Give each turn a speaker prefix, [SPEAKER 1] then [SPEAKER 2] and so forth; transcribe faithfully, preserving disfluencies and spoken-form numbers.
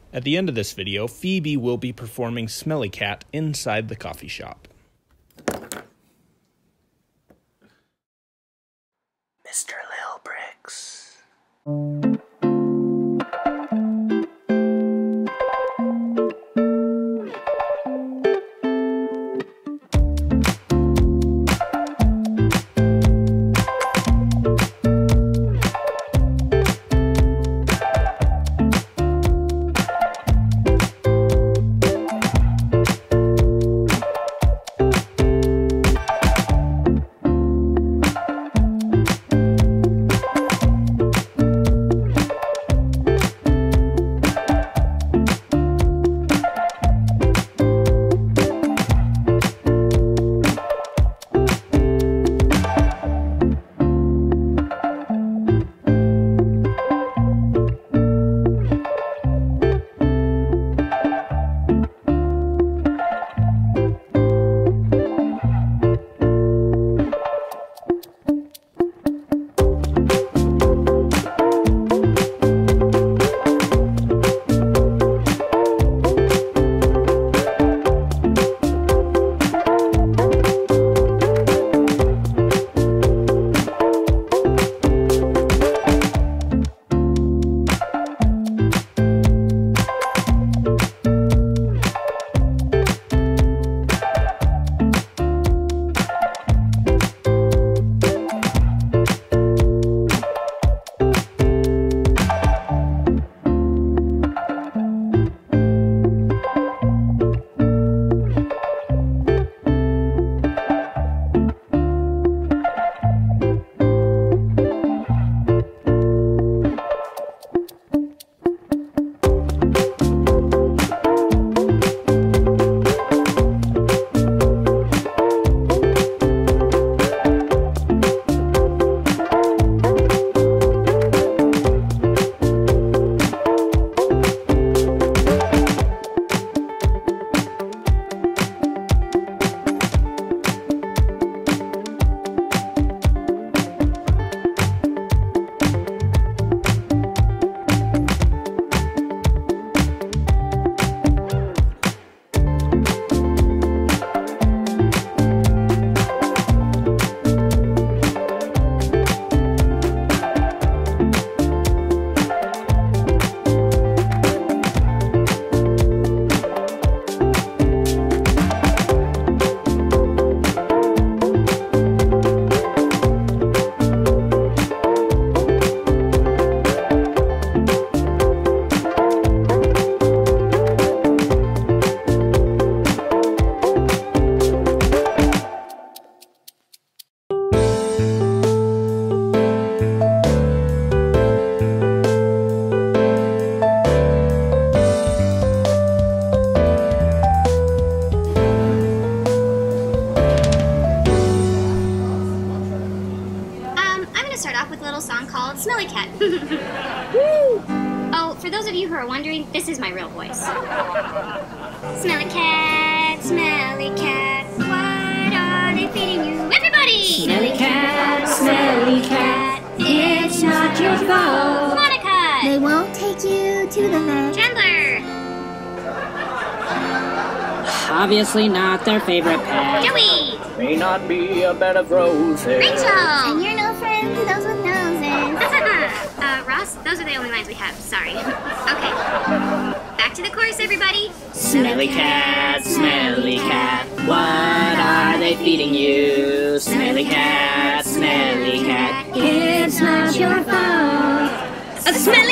[SPEAKER 1] At the end of this video, Phoebe will be performing Smelly Cat inside the coffee shop. Mister Lil Bricks.
[SPEAKER 2] Smelly Cat. Oh, for those of you who are wondering, this is my real voice. Smelly cat, smelly cat, what are they feeding you? Everybody!
[SPEAKER 3] Smelly cat, smelly cat, it's not your fault.
[SPEAKER 2] Monica!
[SPEAKER 4] They won't take you to the vet.
[SPEAKER 2] Chandler!
[SPEAKER 3] Obviously not their favorite pet.
[SPEAKER 2] Joey!
[SPEAKER 5] May not be a bed of roses.
[SPEAKER 2] Rachel!
[SPEAKER 4] And you're no friend to those with noses.
[SPEAKER 2] uh, Ross, those are the only lines we have. Sorry. Okay. Back to the chorus, everybody.
[SPEAKER 3] Smelly cat, smelly cat, what are they feeding you? Smelly cat, smelly cat, it's not your fault.
[SPEAKER 2] A smelly